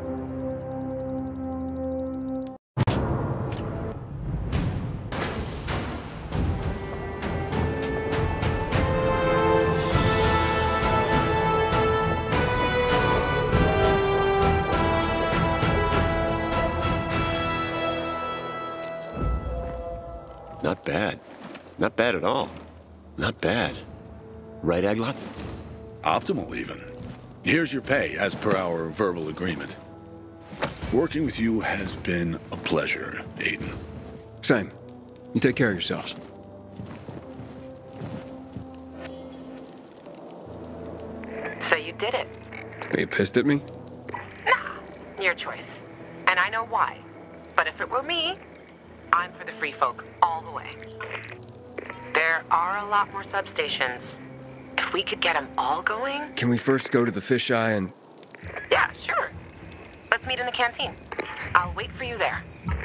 Not bad. Not bad at all. Not bad. Right, Aglot? Optimal, even. Here's your pay, as per our verbal agreement. Working with you has been a pleasure, Aiden. Same. You take care of yourselves. So you did it. Are you pissed at me? Nah, your choice. And I know why. But if it were me, I'm for the free folk all the way. There are a lot more substations. If we could get them all going... Can we first go to the fisheye and... Yeah, sure. Let's meet in the canteen. I'll wait for you there.